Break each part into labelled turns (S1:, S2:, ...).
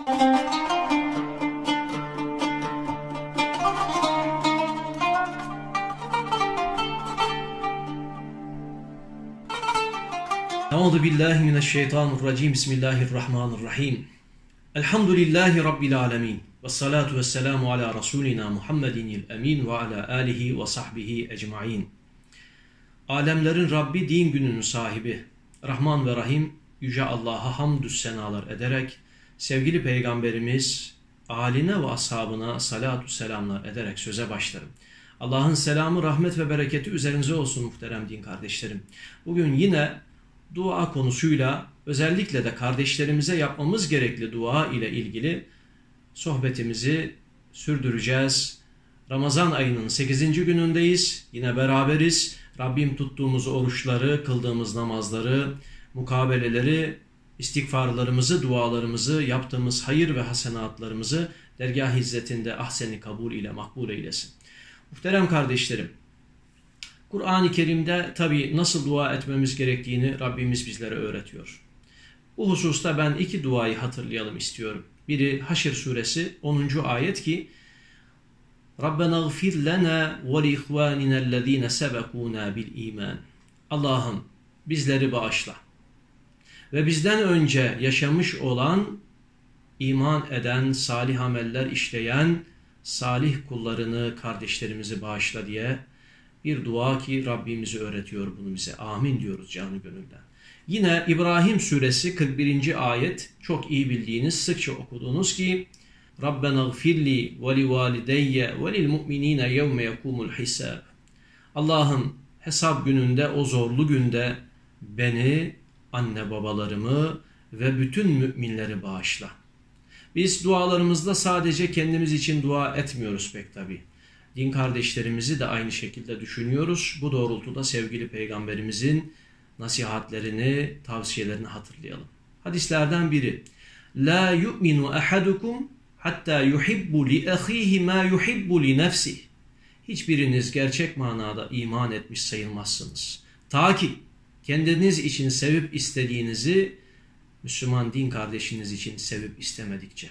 S1: Euzu billahi mineşşeytanirracim. Bismillahirrahmanirrahim. Elhamdülillahi rabbil alamin. Ves salatu vesselamu ala rasulina Muhammedinil emin ve ala alihi ve sahbihi ecmaîn. Alemlerin Rabbi, din gününün sahibi, Rahman ve Rahim yüce Allah'a hamdü senalar ederek, sevgili Peygamberimiz âline ve ashabına salatu selamlar ederek söze başlarım. Allah'ın selamı, rahmet ve bereketi üzerinize olsun muhterem din kardeşlerim. Bugün yine dua konusuyla, özellikle de kardeşlerimize yapmamız gerekli dua ile ilgili sohbetimizi sürdüreceğiz. Ramazan ayının 8. günündeyiz. Yine beraberiz. Rabbim tuttuğumuz oruçları, kıldığımız namazları, mukabeleleri, istiğfarlarımızı, dualarımızı, yaptığımız hayır ve hasenatlarımızı dergâh-ı izzetinde ahsen-i kabul ile makbul eylesin. Muhterem kardeşlerim, Kur'an-ı Kerim'de tabi nasıl dua etmemiz gerektiğini Rabbimiz bizlere öğretiyor. Bu hususta ben iki duayı hatırlayalım istiyorum. Biri Haşr suresi 10. ayet ki Rabbena gfir lena ve li ihvaninellezine sebekuna bil iman. Allah'ım bizleri bağışla ve bizden önce yaşamış olan, iman eden, salih ameller işleyen salih kullarını, kardeşlerimizi bağışla diye bir dua ki Rabbimiz öğretiyor bunu bize. Amin diyoruz canı gönülden. Yine İbrahim suresi 41. ayet, çok iyi bildiğiniz, sıkça okuduğunuz ki Rabbena gfirli ve li valideyye ve lil mu'minine yevme yekumul hisab. Allah'ım hesap gününde, o zorlu günde beni, anne babalarımı ve bütün müminleri bağışla. Biz dualarımızda sadece kendimiz için dua etmiyoruz pek tabi. Din kardeşlerimizi de aynı şekilde düşünüyoruz. Bu doğrultuda sevgili Peygamberimizin nasihatlerini, tavsiyelerini hatırlayalım. Hadislerden biri: La yu'minu ahadukum hatta yuhibbu li ahihi ma yuhibbu li nefsihi. Hiçbiriniz gerçek manada iman etmiş sayılmazsınız. Ta ki kendiniz için sevip istediğinizi Müslüman din kardeşiniz için sevip istemedikçe.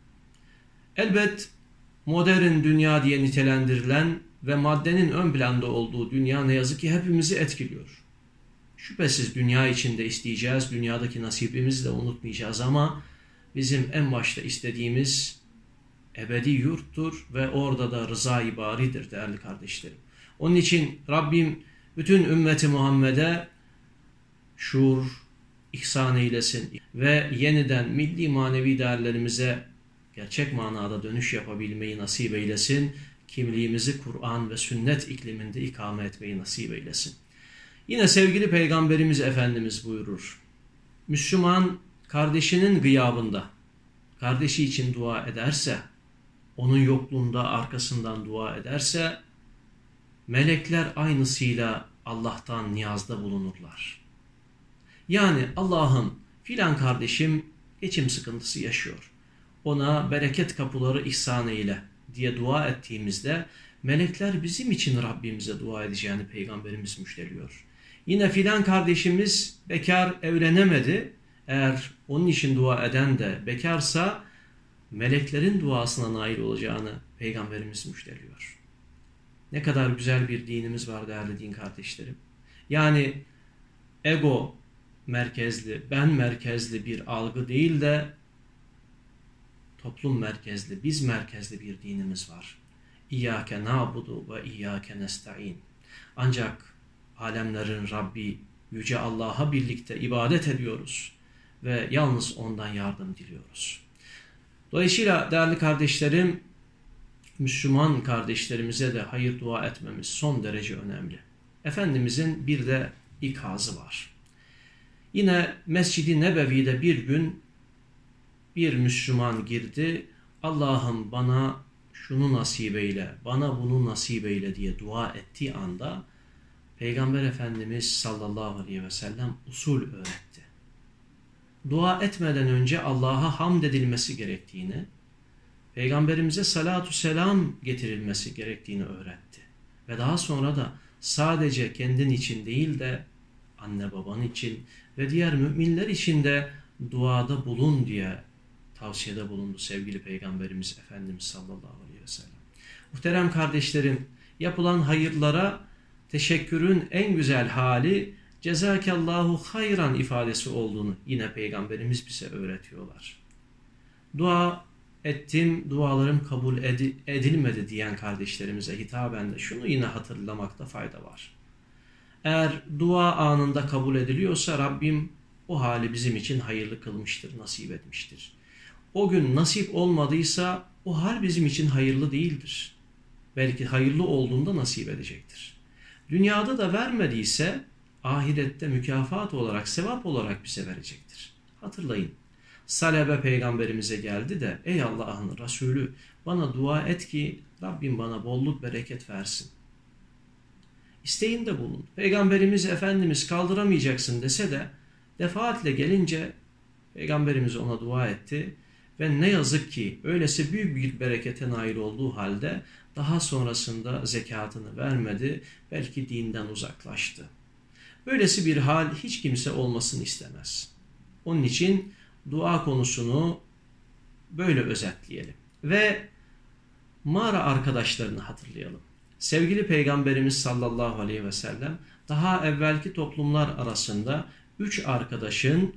S1: Elbet modern dünya diye nitelendirilen ve maddenin ön planda olduğu dünya ne yazık ki hepimizi etkiliyor. Şüphesiz dünya içinde isteyeceğiz, dünyadaki nasibimizi de unutmayacağız ama bizim en başta istediğimiz ebedi yurttur ve orada da rıza-i baridir değerli kardeşlerim. Onun için Rabbim bütün ümmeti Muhammed'e şuur, ihsan eylesin ve yeniden milli manevi değerlerimize gerçek manada dönüş yapabilmeyi nasip eylesin. Kimliğimizi Kur'an ve sünnet ikliminde ikame etmeyi nasip eylesin. Yine sevgili Peygamberimiz Efendimiz buyurur: Müslüman kardeşinin gıyabında kardeşi için dua ederse, onun yokluğunda arkasından dua ederse, melekler aynısıyla Allah'tan niyazda bulunurlar. Yani Allah'ım filan kardeşim geçim sıkıntısı yaşıyor, ona bereket kapıları ihsan eyle diye dua ettiğimizde melekler bizim için Rabbimize dua edeceğini Peygamberimiz müjdeliyor. Yine filan kardeşimiz bekar, evlenemedi. Eğer onun için dua eden de bekarsa meleklerin duasına nail olacağını Peygamberimiz müjdeliyor. Ne kadar güzel bir dinimiz var değerli din kardeşlerim. Yani ego merkezli, ben merkezli bir algı değil de toplum merkezli, biz merkezli bir dinimiz var. İyyâke na'budu ve iyyâke nesta'in. Ancak alemlerin Rabbi Yüce Allah'a birlikte ibadet ediyoruz ve yalnız ondan yardım diliyoruz. Dolayısıyla değerli kardeşlerim, Müslüman kardeşlerimize de hayır dua etmemiz son derece önemli. Efendimizin bir de ikazı var. Yine Mescid-i Nebevi'de bir gün bir Müslüman girdi. Allah'ım bana şunu nasip eyle, bana bunu nasip eyle diye dua ettiği anda Peygamber Efendimiz sallallahu aleyhi ve sellem usul öğretti. Dua etmeden önce Allah'a hamd edilmesi gerektiğini, Peygamberimize salatu selam getirilmesi gerektiğini öğretti. Ve daha sonra da sadece kendin için değil de anne baban için ve diğer müminler için de duada bulun diye tavsiyede bulundu sevgili Peygamberimiz Efendimiz sallallahu aleyhi ve sellem. Muhterem kardeşlerim, yapılan hayırlara teşekkürün en güzel hali cezakallahu hayran ifadesi olduğunu yine Peygamberimiz bize öğretiyorlar. Dua ettim, dualarım kabul edilmedi diyen kardeşlerimize hitaben de şunu yine hatırlamakta fayda var. Eğer dua anında kabul ediliyorsa Rabbim o hali bizim için hayırlı kılmıştır, nasip etmiştir. O gün nasip olmadıysa o hal bizim için hayırlı değildir. Belki hayırlı olduğunda nasip edecektir. Dünyada da vermediyse ahirette mükafat olarak, sevap olarak bize verecektir. Hatırlayın, Salebe peygamberimize geldi de ey Allah'ın Resulü bana dua et ki Rabbim bana bolluk bereket versin. İsteğinde bulun. Peygamberimiz Efendimiz kaldıramayacaksın dese de defaatle gelince Peygamberimiz ona dua etti ve ne yazık ki öylesi büyük bir berekete nail olduğu halde daha sonrasında zekatını vermedi, belki dinden uzaklaştı. Böylesi bir hal hiç kimse olmasını istemez. Onun için dua konusunu böyle özetleyelim ve mağara arkadaşlarını hatırlayalım. Sevgili Peygamberimiz sallallahu aleyhi ve sellem daha evvelki toplumlar arasında 3 arkadaşın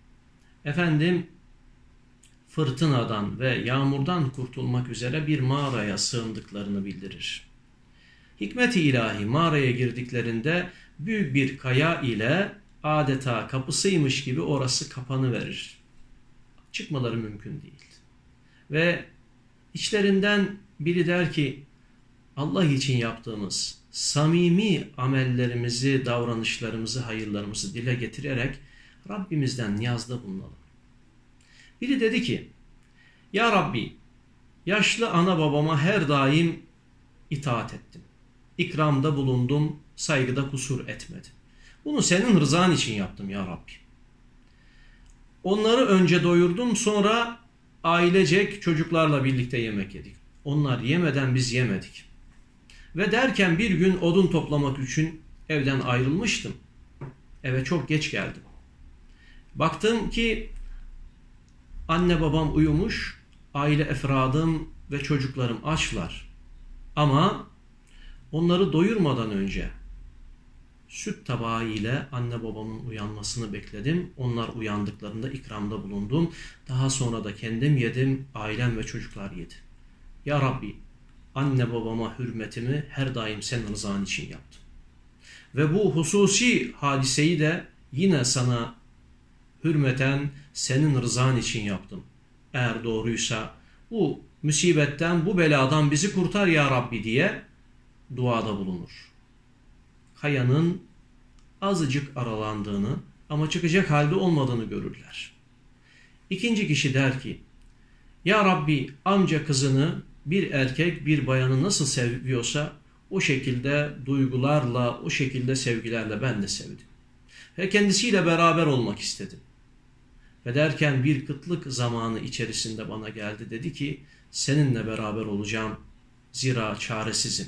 S1: fırtınadan ve yağmurdan kurtulmak üzere bir mağaraya sığındıklarını bildirir. Hikmet-i ilahi mağaraya girdiklerinde büyük bir kaya ile adeta kapısıymış gibi orası kapanıverir. Çıkmaları mümkün değil. Ve içlerinden biri der ki Allah için yaptığımız samimi amellerimizi, davranışlarımızı, hayırlarımızı dile getirerek Rabbimizden niyazda bulunalım. Biri dedi ki ya Rabbi yaşlı ana babama her daim itaat ettim. İkramda bulundum, saygıda kusur etmedim. Bunu senin rızan için yaptım ya Rabbi. Onları önce doyurdum, sonra ailecek çocuklarla birlikte yemek yedik. Onlar yemeden biz yemedik. Ve derken bir gün odun toplamak için evden ayrılmıştım. Eve çok geç geldim. Baktım ki anne babam uyumuş, aile efradım ve çocuklarım açlar. Ama onları doyurmadan önce süt tabağı ile anne babamın uyanmasını bekledim. Onlar uyandıklarında ikramda bulundum. Daha sonra da kendim yedim, ailem ve çocuklar yedi. Ya Rabbi, anne babama hürmetimi her daim senin rızan için yaptım. Ve bu hususi hadiseyi de yine sana hürmeten senin rızan için yaptım. Eğer doğruysa bu musibetten, bu beladan bizi kurtar ya Rabbi diye duada bulunur. Kayanın azıcık aralandığını ama çıkacak halde olmadığını görürler. İkinci kişi der ki ya Rabbi amca kızını bir erkek bir bayanı nasıl seviyorsa o şekilde duygularla, o şekilde sevgilerle ben de sevdim. Ve kendisiyle beraber olmak istedim. Ve derken bir kıtlık zamanı içerisinde bana geldi, dedi ki seninle beraber olacağım zira çaresizim.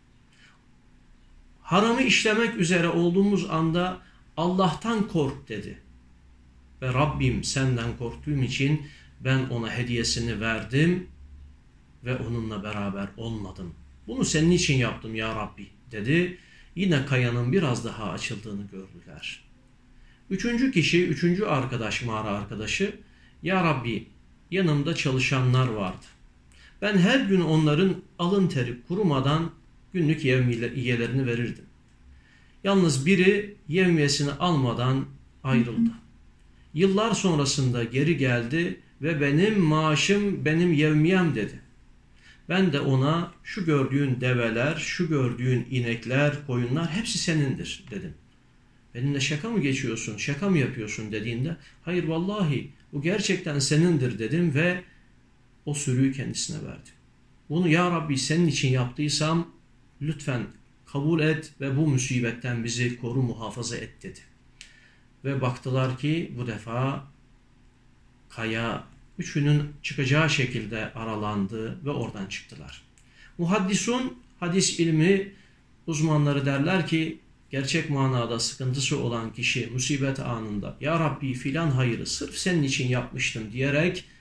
S1: Haramı işlemek üzere olduğumuz anda Allah'tan kork dedi. Ve Rabbim senden korktuğum için ben ona hediyesini verdim ve onunla beraber olmadım. Bunu senin için yaptım ya Rabbi dedi. Yine kayanın biraz daha açıldığını gördüler. Üçüncü kişi, üçüncü arkadaş, mağara arkadaşı, ya Rabbi yanımda çalışanlar vardı. Ben her gün onların alın teri kurumadan günlük yevmiyelerini verirdim. Yalnız biri yevmiyesini almadan ayrıldı. Yıllar sonrasında geri geldi ve benim maaşım benim yevmiyem dedi. Ben de ona şu gördüğün develer, şu gördüğün inekler, koyunlar hepsi senindir dedim. Benimle şaka mı geçiyorsun, şaka mı yapıyorsun dediğinde hayır vallahi bu gerçekten senindir dedim ve o sürüyü kendisine verdim. Bunu ya Rabbi senin için yaptıysam lütfen kabul et ve bu musibetten bizi koru muhafaza et dedi. Ve baktılar ki bu defa kaya üçünün çıkacağı şekilde aralandı ve oradan çıktılar. Muhaddisun, hadis ilmi uzmanları derler ki gerçek manada sıkıntısı olan kişi musibet anında ya Rabbi filan hayırı sırf senin için yapmıştım diyerek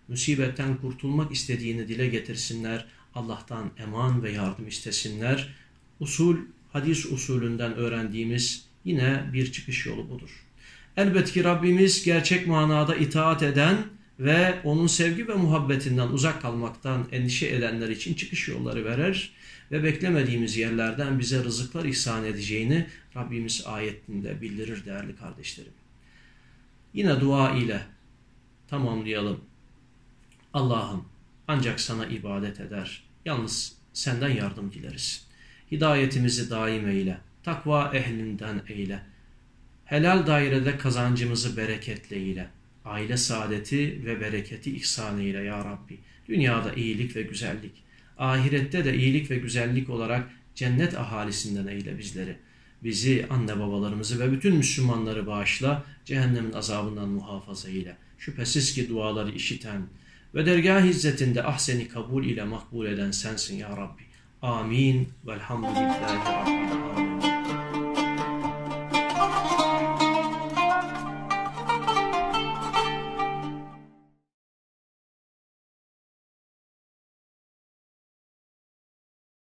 S1: musibetten kurtulmak istediğini dile getirsinler. Allah'tan eman ve yardım istesinler. Hadis usulünden öğrendiğimiz yine bir çıkış yolu budur. Elbette ki Rabbimiz gerçek manada itaat eden ve onun sevgi ve muhabbetinden uzak kalmaktan endişe edenler için çıkış yolları verir ve beklemediğimiz yerlerden bize rızıklar ihsan edeceğini Rabbimiz ayetinde bildirir değerli kardeşlerim. Yine dua ile tamamlayalım. Allah'ım ancak sana ibadet eder. Yalnız senden yardım dileriz. Hidayetimizi daim eyle. Takva ehlinden eyle. Helal dairede kazancımızı bereketli eyle. Aile saadeti ve bereketi ihsan eyle ya Rabbi. Dünyada iyilik ve güzellik. Ahirette de iyilik ve güzellik olarak cennet ahalisinden eyle bizleri. Bizi, anne babalarımızı ve bütün Müslümanları bağışla. Cehennemin azabından muhafaza eyle. Şüphesiz ki duaları işiten ve dergâh izzetinde ahseni kabul ile makbul eden sensin ya Rabbi. Amin. Velhamdülillahi Rabbil